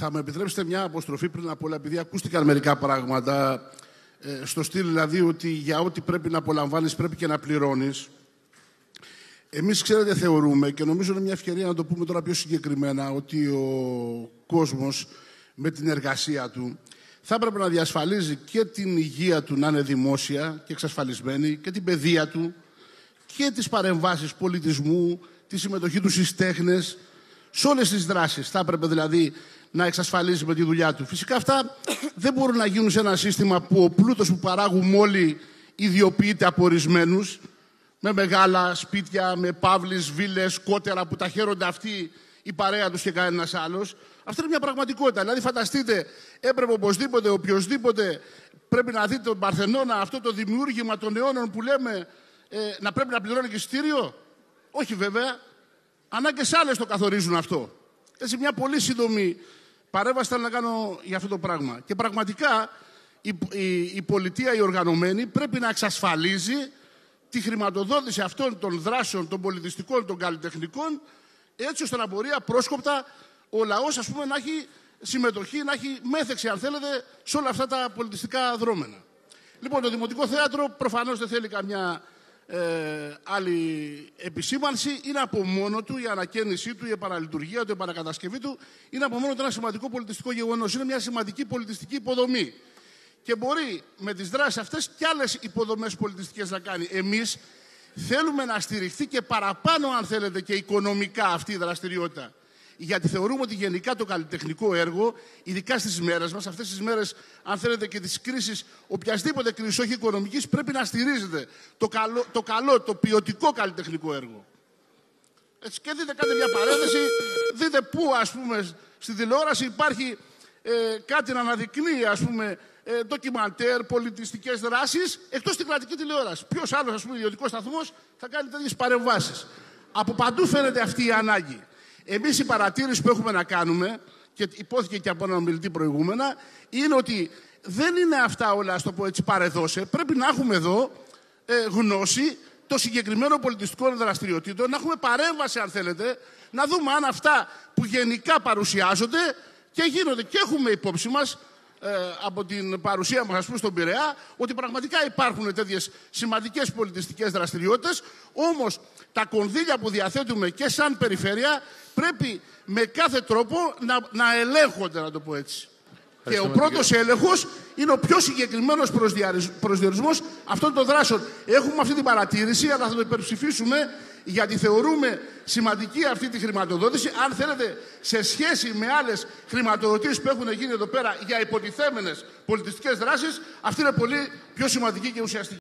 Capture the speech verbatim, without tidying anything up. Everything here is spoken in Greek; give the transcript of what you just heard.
Θα μου επιτρέψετε μια αποστροφή πριν από όλα, επειδή ακούστηκαν μερικά πράγματα, ε, στο στυλ δηλαδή ότι για ό,τι πρέπει να απολαμβάνεις πρέπει και να πληρώνεις. Εμείς, ξέρετε, θεωρούμε, και νομίζω είναι μια ευκαιρία να το πούμε τώρα πιο συγκεκριμένα, ότι ο κόσμος με την εργασία του θα έπρεπε να διασφαλίζει και την υγεία του να είναι δημόσια και εξασφαλισμένη, και την παιδεία του και τις παρεμβάσεις πολιτισμού, τη συμμετοχή του στις τέχνες, σε όλες τις δράσεις. Θα έπρεπε δηλαδή να εξασφαλίζει με τη δουλειά του. Φυσικά αυτά δεν μπορούν να γίνουν σε ένα σύστημα που ο πλούτος που παράγουμε όλοι ιδιοποιείται από ορισμένους, με μεγάλα σπίτια, με παύλες, βίλες, κότερα που τα χαίρονται αυτοί, η παρέα τους και κανένας άλλος. Αυτή είναι μια πραγματικότητα. Δηλαδή, φανταστείτε, έπρεπε οπωσδήποτε, οποιοσδήποτε πρέπει να δείτε τον Παρθενώνα, αυτό το δημιούργημα των αιώνων που λέμε, ε, να πρέπει να πληρώνει και εισιτήριο. Όχι βέβαια. Ανάγκες άλλες το καθορίζουν αυτό. Έτσι, μια πολύ σύντομη παρέμβαση θέλω να κάνω για αυτό το πράγμα. Και πραγματικά η, η, η πολιτεία, η οργανωμένη, πρέπει να εξασφαλίζει τη χρηματοδότηση αυτών των δράσεων, των πολιτιστικών, των καλλιτεχνικών, έτσι ώστε να μπορεί απρόσκοπτα ο λαός, ας πούμε, να έχει συμμετοχή, να έχει μέθεξη, αν θέλετε, σε όλα αυτά τα πολιτιστικά δρόμενα. Λοιπόν, το Δημοτικό Θέατρο προφανώς δεν θέλει καμιά ε, άλλη επισήμανση. Είναι από μόνο του η ανακαίνισή του, η επαναλειτουργία του, η επανακατασκευή του, είναι από μόνο του ένα σημαντικό πολιτιστικό γεγονός. Είναι μια σημαντική πολιτιστική υποδομή. Και μπορεί με τις δράσεις αυτές και άλλες υποδομές πολιτιστικές να κάνει. Εμείς θέλουμε να στηριχθεί και παραπάνω, αν θέλετε, και οικονομικά αυτή η δραστηριότητα. Γιατί θεωρούμε ότι γενικά το καλλιτεχνικό έργο, ειδικά στις μέρες μας, αυτές τις μέρες, αν θέλετε, και τις κρίσεις, οποιασδήποτε κρίση, όχι οικονομικής, πρέπει να στηρίζεται το καλό, το, καλό, το ποιοτικό καλλιτεχνικό έργο. Έτσι, και δείτε, κάντε μια παρένθεση, δείτε πού, ας πούμε, στη τηλεόραση υπάρχει ε, κάτι να αναδεικνύει, ας πούμε, ε, ντοκιμαντέρ, πολιτιστικές δράσεις, εκτός στην κρατική τηλεόραση. Ποιος άλλος, ας πούμε, ιδιωτικός σταθμός θα κάνει τέτοιες παρεμβάσεις. Από παντού φαίνεται αυτή η ανάγκη. Εμείς η παρατήρηση που έχουμε να κάνουμε, και υπόθηκε και από έναν ομιλητή προηγούμενα, είναι ότι δεν είναι αυτά όλα, ας το πω έτσι, παρεδώσε. Πρέπει να έχουμε εδώ ε, γνώση των συγκεκριμένων πολιτιστικών δραστηριοτήτων, να έχουμε παρέμβαση, αν θέλετε, να δούμε αν αυτά που γενικά παρουσιάζονται και γίνονται, και έχουμε υπόψη μας ε, από την παρουσία μας, ας πούμε, στον Πειραιά, ότι πραγματικά υπάρχουν τέτοιες σημαντικές πολιτιστικές δραστηριότητες, όμως τα κονδύλια που διαθέτουμε και σαν περιφέρεια πρέπει με κάθε τρόπο να, να ελέγχονται, να το πω έτσι. Και ο πρώτος έλεγχος είναι ο πιο συγκεκριμένος προσδιορισμός αυτών των δράσεων. Έχουμε αυτή την παρατήρηση, αλλά θα το υπερψηφίσουμε, γιατί θεωρούμε σημαντική αυτή τη χρηματοδότηση. Αν θέλετε, σε σχέση με άλλες χρηματοδοτήσεις που έχουν γίνει εδώ πέρα για υποτιθέμενες πολιτιστικές δράσεις, αυτή είναι πολύ πιο σημαντική και ουσιαστική.